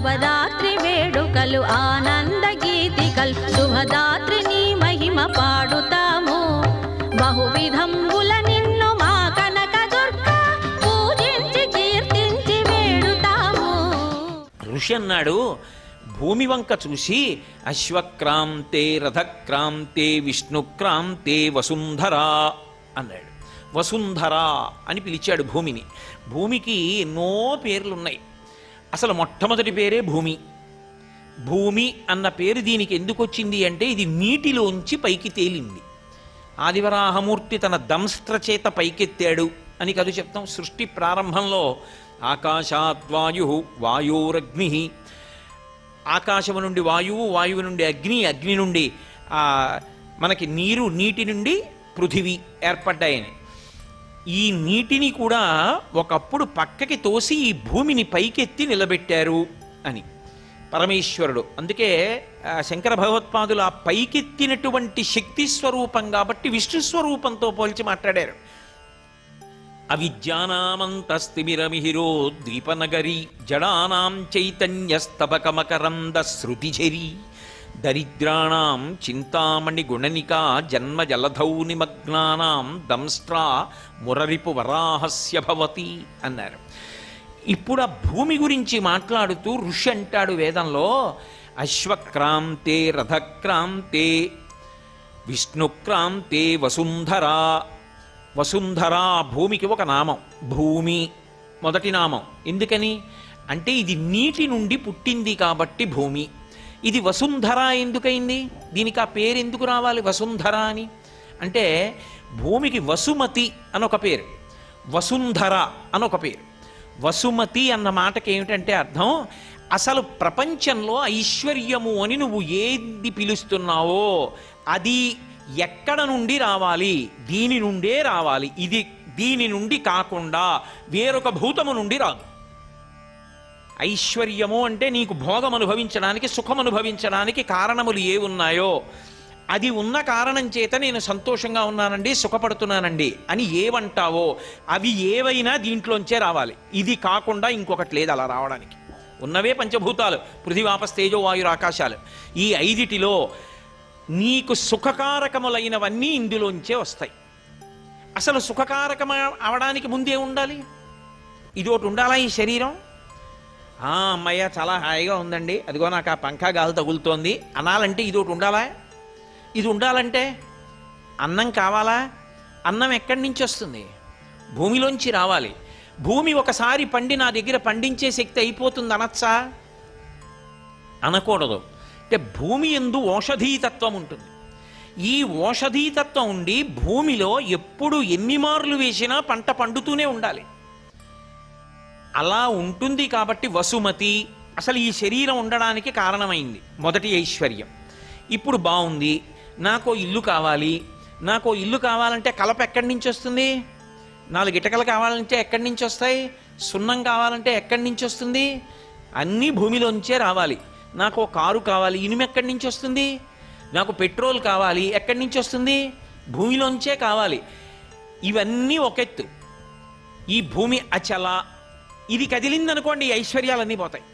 నవరాత్రి వేడుకలు ఆనంద గీతికలు శుభదాత్రి నీ మహిమ పాడుతాము బహువిధంబుల నిన్ను మా కనక దుర్గ పూజించి కీర్తించి వేడుతాము. ఋషి అన్నాడు భూమి వంక చూసి అశ్వక్రాంతే రథక్రాంతే విష్ణుక్రాంతే వసుంధరా అన్నాడు. వసుంధర అని పిలిచాడు భూమిని. భూమికి ఎన్నో పేర్లున్నాయి. అసలు మొట్టమొదటి పేరే భూమి. భూమి అన్న పేరు దీనికి ఎందుకు వచ్చింది అంటే ఇది నీటిలోంచి పైకి తేలింది. ఆదివరాహమూర్తి తన దంస్ట్ర చేత పైకెత్తాడు అని కదు చెప్తాం. సృష్టి ప్రారంభంలో ఆకాశాద్వాయు వాయోరగ్ని, ఆకాశము నుండి వాయువు, వాయువు నుండి అగ్ని, అగ్ని నుండి మనకి నీరు, నీటి నుండి పృథివీ ఏర్పడ్డాయని. ఈ నీటిని కూడా ఒకప్పుడు పక్కకి తోసి ఈ భూమిని పైకెత్తి నిలబెట్టారు అని పరమేశ్వరుడు. అందుకే శంకర భగవత్పాదులు ఆ పైకెత్తినటువంటి శక్తి స్వరూపం కాబట్టి విష్ణు స్వరూపంతో పోల్చి మాట్లాడారు. అవిద్యానామంతస్తిమిరమిహిరో ద్వీపనగరి జడానాం చైతన్యస్తబకమకరంద శృతిఝరి దరిద్రాణం చింతామణి గుణనికా జన్మ జలధౌ నిమగ్నానాం దంస్ట్రా మురరిపు వరాహస్య భవతి అన్నారు. ఇప్పుడు ఆ భూమి గురించి మాట్లాడుతూ ఋషి అంటాడు వేదంలో అశ్వక్రాంతే రథక్రాంతే విష్ణుక్రాంతే వసుంధరా. వసుంధర భూమికి ఒక నామం. భూమి మొదటి నామం. ఎందుకని అంటే ఇది నీటి నుండి పుట్టింది కాబట్టి భూమి. ఇది వసుంధర ఎందుకైంది? దీనికి ఆ పేరు ఎందుకు రావాలి వసుంధర అని అంటే భూమికి వసుమతి అనొక పేరు, వసుంధర అనొక పేరు. వసుమతి అన్న మాటకి ఏమిటంటే అర్థం అసలు ప్రపంచంలో ఐశ్వర్యము అని నువ్వు ఏది పిలుస్తున్నావో అది ఎక్కడ నుండి రావాలి? దీని నుండే రావాలి. ఇది దీని నుండి కాకుండా వేరొక భూతము నుండి రాదు. ఐశ్వర్యము అంటే నీకు భోగం అనుభవించడానికి, సుఖం అనుభవించడానికి కారణములు ఏ ఉన్నాయో అది ఉన్న కారణం చేత నేను సంతోషంగా ఉన్నానండి, సుఖపడుతున్నానండి అని ఏవంటావో అవి ఏవైనా దీంట్లోంచే రావాలి. ఇది కాకుండా ఇంకొకటి లేదు అలా రావడానికి. ఉన్నవే పంచభూతాలు, పృథివాపస్ తేజో వాయురు ఆకాశాలు. ఈ ఐదిటిలో నీకు సుఖకారకములైనవన్నీ ఇందులోంచే వస్తాయి. అసలు సుఖకారకం అవడానికి ముందే ఉండాలి. ఇది ఒకటి ఉండాలా ఈ శరీరం. అమ్మయ్య చాలా హాయిగా ఉందండి, అదిగో నాకు ఆ పంఖా గాలి తగులుతోంది అనాలంటే ఇది ఒకటి ఉండాలా? ఇది ఉండాలంటే అన్నం కావాలా? అన్నం ఎక్కడి నుంచి వస్తుంది? భూమిలోంచి రావాలి. భూమి ఒకసారి పండి నా దగ్గర పండించే శక్తి అయిపోతుంది అనొచ్చా? అనకూడదు. అంటే భూమి యందు ఓషధీతత్వం ఉంటుంది. ఈ ఓషధీతత్వం ఉండి భూమిలో ఎప్పుడు ఎన్ని మార్లు వేసినా పంట పండుతూనే ఉండాలి. అలా ఉంటుంది కాబట్టి వసుమతి అసలు ఈ శరీరం ఉండడానికి కారణమైంది. మొదటి ఐశ్వర్యం. ఇప్పుడు బాగుంది, నాకో ఇల్లు కావాలి. నాకో ఇల్లు కావాలంటే కలప ఎక్కడి నుంచి వస్తుంది? 4 ఇటకలు కావాలంటే ఎక్కడి నుంచి వస్తాయి? సున్నం కావాలంటే ఎక్కడి నుంచి వస్తుంది? అన్నీ భూమిలోంచే రావాలి. నాకు కారు కావాలి, ఇనుము ఎక్కడి నుంచి వస్తుంది? నాకు పెట్రోల్ కావాలి, ఎక్కడి నుంచి వస్తుంది? భూమిలోంచే కావాలి. ఇవన్నీ ఒకెత్తు. ఈ భూమి అచల, ఇది కదిలిందనుకోండి ఐశ్వర్యాలన్నీ పోతాయి.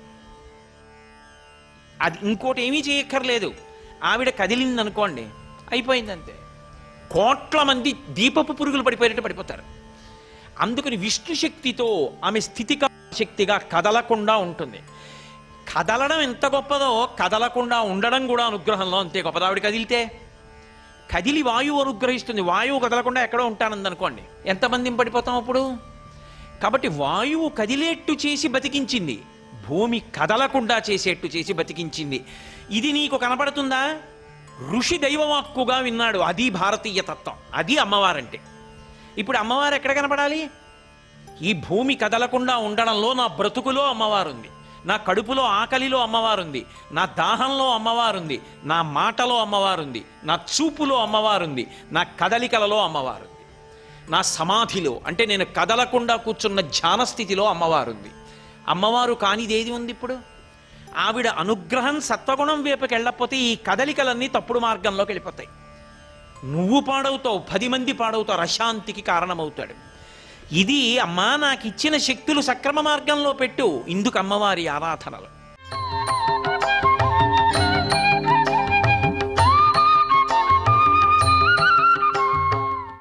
అది ఇంకోటి ఏమీ చేయక్కర్లేదు. ఆవిడ కదిలిందనుకోండి అయిపోయిందంతే. కోట్ల మంది దీపపు పురుగులు పడిపోయేటట్టు పడిపోతారు. అందుకని విష్ణు శక్తితో ఆమె స్థితిక శక్తిగా కదలకుండా ఉంటుంది. కదలడం ఎంత గొప్పదో కదలకుండా ఉండడం కూడా అనుగ్రహంలో అంతే గొప్పది. ఆవిడ కదిలితే కదిలి వాయువు అనుగ్రహిస్తుంది. వాయువు కదలకుండా ఎక్కడో ఉంటానందనుకోండి ఎంతమంది పడిపోతాం అప్పుడు. కాబట్టి వాయువు కదిలేట్టు చేసి బతికించింది, భూమి కదలకుండా చేసేట్టు చేసి బతికించింది. ఇది నీకు కనపడుతుందా? ఋషి దైవవాక్కుగా విన్నాడు. అది భారతీయ తత్వం, అది అమ్మవారంటే. ఇప్పుడు అమ్మవారు ఎక్కడ కనపడాలి? ఈ భూమి కదలకుండా ఉండడంలో నా బ్రతుకులో అమ్మవారుంది, నా కడుపులో ఆకలిలో అమ్మవారుంది, నా దాహంలో అమ్మవారుంది, నా మాటలో అమ్మవారుంది, నా చూపులో అమ్మవారుంది, నా కదలికలలో అమ్మవారుంది, నా సమాధిలో అంటే నేను కదలకుండా కూర్చున్న ధ్యాన స్థితిలో అమ్మవారుంది. అమ్మవారు కానిదేది ఉంది ఇప్పుడు? ఆవిడ అనుగ్రహం సత్వగుణం వైపుకి వెళ్ళకపోతే ఈ కదలికలన్నీ తప్పుడు మార్గంలోకి వెళ్ళిపోతాయి. నువ్వు పాడవుతావు, 10 మంది పాడవుతారు, అశాంతికి కారణమవుతాడు. ఇది అమ్మా నాకు ఇచ్చిన శక్తులు సక్రమ మార్గంలో పెట్టు. ఇందుకు అమ్మవారి ఆరాధనలు.